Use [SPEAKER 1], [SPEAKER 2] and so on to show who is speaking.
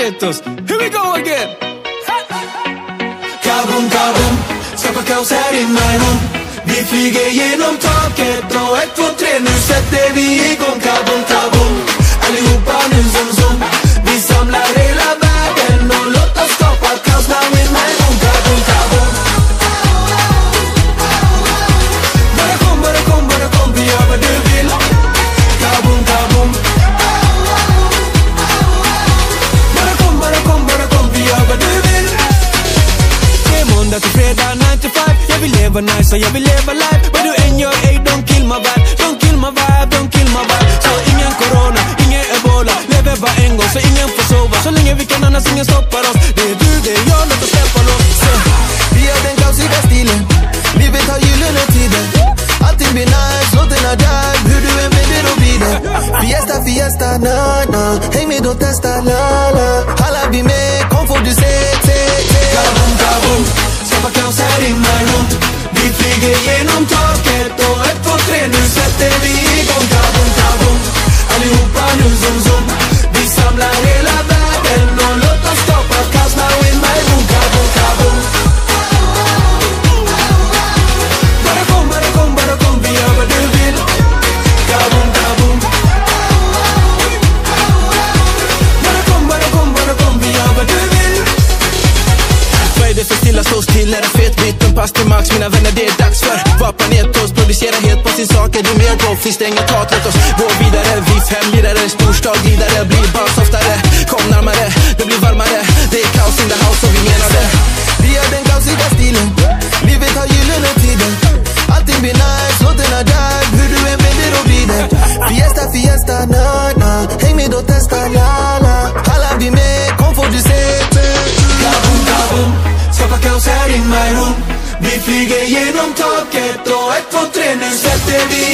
[SPEAKER 1] get oss. Here we go again.
[SPEAKER 2] Kaboom, kaboom, skapa kaos här i my room. Vi flyger genom taket och 1, 2, 3, nu sätter vi igång. Kaboom, kaboom, allihopa nu zoom, zoom. Vi samlar hela världen och låt oss skapa kaos now in my room. Kaboom, kaboom. Bara kom, vi gör vad du vill. Kaboom, kaboom. Bara kom, vi gör vad du vill. Det är måndag till fredag, 9 to 5. Jag vill leva nice och jag vill leva life. Vad du än gör, ey, don't kill my vibe. Don't kill my vibe, don't kill my vibe. Så ingen corona, ingen ebola. Lever bara en gång så ingen får sova. Så länge vi kan annars ingen stoppar oss. Det är du, det är jag, låt oss släppa loss. Vi har den kaosiga stilen. Livet har gyllene tider. Allting blir nice, låten är där. Hur du än vänder och vrider. Fiesta, fiesta, na, na. Häng med och testa, la, la. Alla vi med, kom får du se. Kaboom, kaboom, skapa kaos här i my room. Vi flyger genom taket och 1, 2, 3, nu sätter vi igång. Kaboom, kaboom, allihopa nu zoom, zoom. Vi samlar hela världen och låt oss skapa kaos now in my room. Kaboom, kaboom. Bara kom, vi gör vad du vill. Kaboom, kaboom. Bara kom, vi gör vad du vill. Vad är det för stilla, stå still, är det fet bit? En pass till max, mina vänner, det är dags för vapanetos, producera helt på sin sak. Är du mer då? Finns det inget hat, låt oss gå vidare. Vi 5 vidare, storstad vidare. Blir bara softare, kom närmare. Det blir varmare, det är kaos in the house och vi menar det. Vi har den kaosiga stilen. Livet har gyllene tider. Allting blir nice, låten är där. Hur du än vänder och vrider. Fiesta, fiesta, na, na. Häng med och testa, la, la. Alla vi med, kom får du se. Kaboom, kaboom, skapa kaos här i my room. Vi flyger genom taket och 1, 2, 3, nu sätter vi